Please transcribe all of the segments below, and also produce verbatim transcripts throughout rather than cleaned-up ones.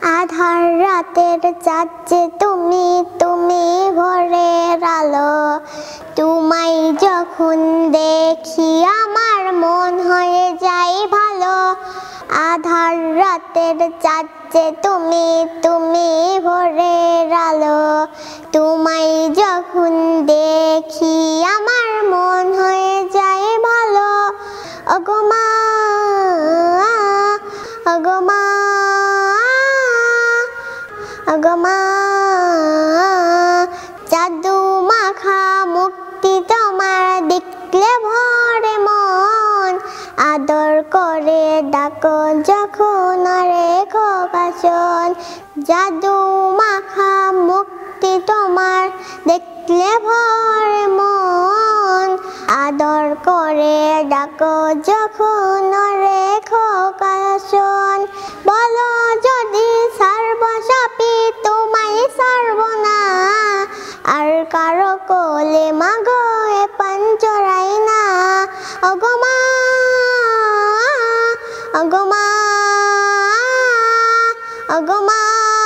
আধার রাতের চাঁদ যে তুমি তুমি ভোরের আলো তোমায় যখন দেখি আমার মন হয়ে যায় ভালো আধার রাতের চাঁদ যে তুমি তুমি ভোরের আলো তোমায় যখন দেখি আমার মন হয়ে যায় ভালো ওগো মা ওগো মা ওগো মা জাদু মাখা মুক্তি তোমার দেখলে ভরে মন আদর করে ডাকো যখন রেখো বাসন জাদু মাখা মুক্তি তোমার দেখলে ভরে মন আদর করে ডাকো যখন রেখো বাসন বলো যদি সর্বসাপি তোমায় সর্ব না আর কারো কোলে মাগো এ পঞ্জরাই না ওগো মা ওগো মা ওগো মা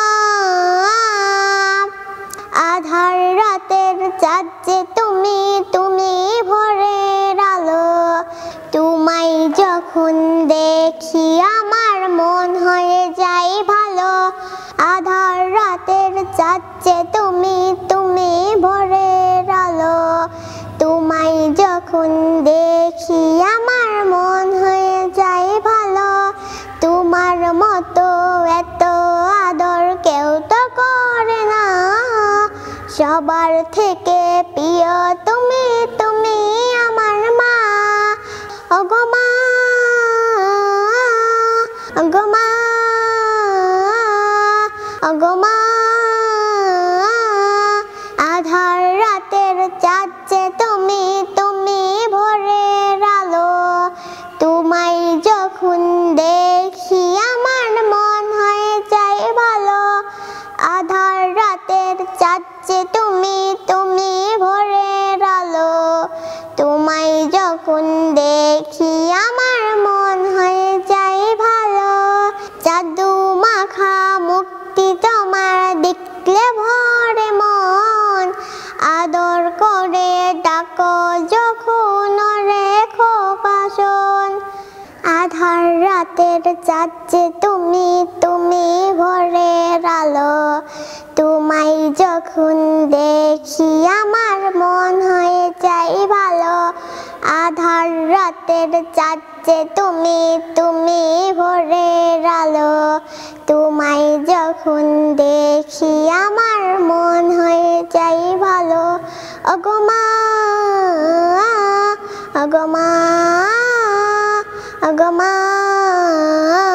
আধার রাতের চাঁদ যে তুমি তুমি ভোরের আলো তোমায় যখন দেখি আমার মন হয়ে যায় ভালো আধার রাতের চাঁদ যে তুমি তুমি ভোরের আলো তোমায় যখন দেখি আমার মন হয়ে যায় ভালো তোমার মতো এত আদর কেউ তো করে না সবার থেকে প্রিয় তুমি তুমি আমার মা ওগো মা ওগো মা ওগো মা আধার রাতের চাঁদ যে তুমি তুমি ভোরের আলো তোমায় যখন দেখি আমার মন হয়ে যায় ভালো আধার রাতের চাঁদ যে তুমি তুমি ভোরের আলো তোমায় যখন দেখি আমার মন হয়ে যায় ভালো জাদু মাখা মুক্তি তোমার দেখলে ভরে মন আদর করে ডাকো যখন রেখো বাসন আধার রাতের চাঁদ যে তুমি তুমি ভোরের আলো তোমায় যখন দেখি আমার মন হয়ে যায় ভালো আধার রাতের চাঁদ যে তুমি তুমি ভোরের আলো তোমায় যখন দেখি আমার মন হয়ে যায় ভালো ওগো মা ওগো মা ওগো মা